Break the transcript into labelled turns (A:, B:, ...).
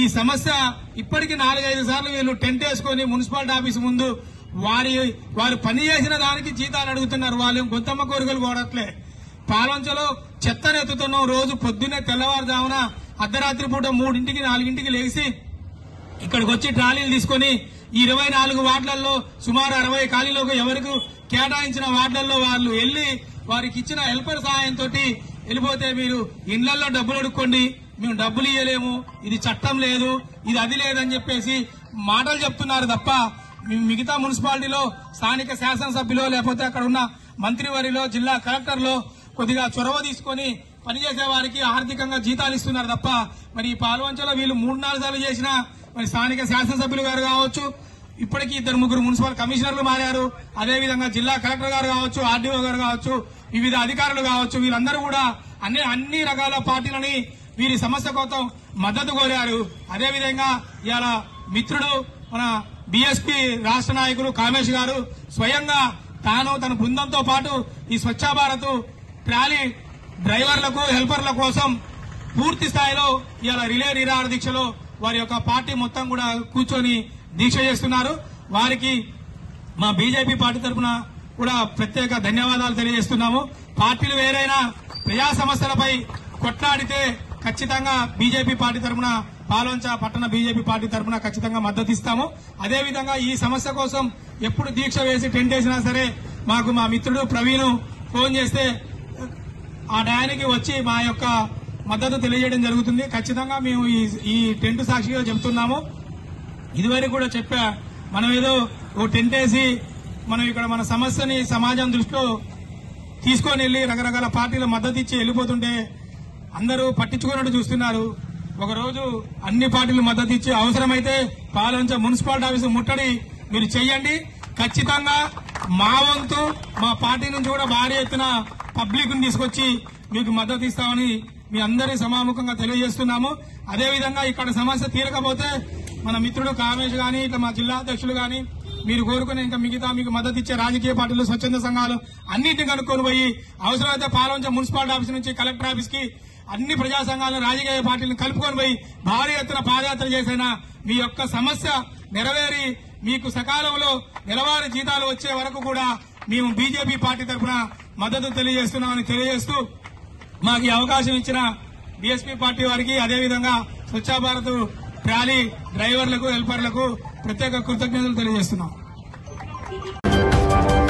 A: సమస్య ఇప్పటికి 4-5 సార్లు వీళ్ళు టెంట్ వేసుకుని మున్సిపాలిటీ ఆఫీస్ ముందు వారు పని చేసిన దానికి జీతాలు అడుగుతున్నారు. వాళ్ళు గొంతమ్మ కోరికలు కోరట్లే. పాలంచలో చెత్తను ఎత్తుతున్నాం. రోజు పొద్దున్నే తెల్లవారుజామున అర్ధరాత్రి పూట 3ంటికి 4ంటికి లేచి ఇక్కడికి వచ్చి ట్రాలీలు తీసుకుని 24 వార్డులలో సుమారు 60 ఖాళీలకు ఎవరికి కేటాయించిన వార్డులలో వాళ్ళు వెళ్లి వారికి ఇచ్చిన హెల్పర్ సహాయంతో వెళ్ళిపోతే మీరు ఇళ్లలో డబ్బులు అడుక్కోండి, మేము డబ్బులు ఇవ్వలేము, ఇది చట్టం లేదు, ఇది అది లేదని చెప్పేసి మాటలు చెప్తున్నారు తప్ప మిగతా మున్సిపాలిటీలో స్థానిక శాసనసభ్యులో లేకపోతే అక్కడ ఉన్న మంత్రివర్యులో జిల్లా కలెక్టర్లో కొద్దిగా చొరవ తీసుకుని పనిచేసే వారికి ఆర్థికంగా జీతాలు ఇస్తున్నారు తప్ప మరి ఈ పాల్వంచలో వీళ్ళు 3-4 సార్లు చేసిన మరి స్థానిక శాసనసభ్యులు గారు కావచ్చు, ఇప్పటికీ 2-3 మున్సిపల్ కమిషనర్లు మారారు. అదేవిధంగా జిల్లా కలెక్టర్ గారు కావచ్చు, ఆర్డీఓ గారు కావచ్చు, వివిధ అధికారులు కావచ్చు, వీళ్ళందరూ కూడా అన్ని రకాల పార్టీలని వీరి సమస్య కోసం మద్దతు కోరారు. అదేవిధంగా ఇవాళ మిత్రుడు మన బీఎస్పీ రాష్ట్ర నాయకులు కామేష్ గారు స్వయంగా తన బృందంతో పాటు ఈ స్వచ్ఛ భారత్ ట్రాలీ డ్రైవర్లకు హెల్పర్ల కోసం పూర్తి స్థాయిలో ఇవాళ రిలే నిరాహార దీక్షలో వారి యొక్క పార్టీ మొత్తం కూడా కూర్చొని దీక్ష చేస్తున్నారు. వారికి మా బీజేపీ పార్టీ తరఫున కూడా ప్రత్యేక ధన్యవాదాలు తెలియజేస్తున్నాము. పార్టీలు వేరైనా ప్రజా సమస్యలపై కొట్లాడితే ఖచ్చితంగా బీజేపీ పార్టీ తరఫున పాల్వంచ పట్టణ బీజేపీ పార్టీ తరఫున ఖచ్చితంగా మద్దతు ఇస్తాము. అదేవిధంగా ఈ సమస్య కోసం ఎప్పుడు దీక్ష వేసి టెంట్ వేసినా సరే మాకు మా మిత్రుడు ప్రవీణ్ ఫోన్ చేస్తే ఆ డయానికి వచ్చి మా యొక్క మద్దతు తెలియజేయడం జరుగుతుంది. ఖచ్చితంగా మేము ఈ టెంట్ సాక్షిగా చెబుతున్నాము. ఇదివరకు కూడా చెప్పా, మనం ఏదో ఓ టెంట్ వేసి మనం ఇక్కడ మన సమస్యని సమాజం దృష్టిలో తీసుకొని వెళ్లి రకరకాల పార్టీలు మద్దతు ఇచ్చి వెళ్ళిపోతుంటే అందరూ పట్టించుకున్నట్టు చూస్తున్నారు. ఒకరోజు అన్ని పార్టీలు మద్దతు ఇచ్చి అవసరమైతే పాలంచ మున్సిపాలిటీ ఆఫీసు ముట్టడి మీరు చెయ్యండి. ఖచ్చితంగా మా వంతు మా పార్టీ నుంచి కూడా భారీ ఎత్తున పబ్లిక్ ను తీసుకొచ్చి మీకు మద్దతు ఇస్తామని మీ అందరి సమాముఖంగా తెలియజేస్తున్నాము. అదేవిధంగా ఇక్కడ సమస్య తీరకపోతే మన మిత్రుడు కామేష్ గాని ఇట్లా మా జిల్లా అధ్యక్షులు గాని మీరు కోరుకునే ఇంకా మిగతా మీకు మద్దతు ఇచ్చే రాజకీయ పార్టీలు స్వచ్ఛంద సంఘాలు అన్నింటినీ కనుక్కొని పోయి అవసరమైతే పాలంచ మున్సిపాలిటీ ఆఫీస్ నుంచి కలెక్టర్ ఆఫీస్ కి అన్ని ప్రజా సంఘాలను రాజకీయ పార్టీలను కలుపుకొని పోయి భారీ ఎత్తున పాదయాత్ర చేసినా మీ యొక్క సమస్య నెరవేరి మీకు సకాలంలో నెలవారీ జీతాలు వచ్చే వరకు కూడా మేము బీజేపీ పార్టీ తరఫున మద్దతు తెలియజేస్తున్నామని తెలియజేస్తూ మాకు ఈ అవకాశం ఇచ్చిన బీఎస్పీ పార్టీ వారికి అదేవిధంగా స్వచ్ఛ భారత్ ట్రాలీ డ్రైవర్లకు హెల్పర్లకు ప్రత్యేక కృతజ్ఞతలు తెలియజేస్తున్నాం.